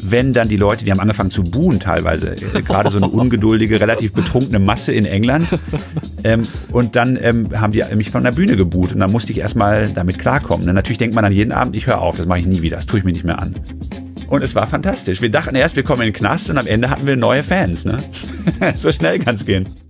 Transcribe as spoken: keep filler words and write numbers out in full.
wenn dann die Leute, die haben angefangen zu buhen teilweise, äh, gerade so eine ungeduldige, relativ betrunkene Masse in England. Ähm, und dann ähm, haben die mich von der Bühne gebuht und dann musste ich erstmal damit klarkommen. Und natürlich denkt man dann jeden Abend, ich höre auf, das mache ich nie wieder, das tue ich mir nicht mehr an. Und es war fantastisch. Wir dachten erst, wir kommen in den Knast und am Ende hatten wir neue Fans. Ne? So schnell kann es gehen.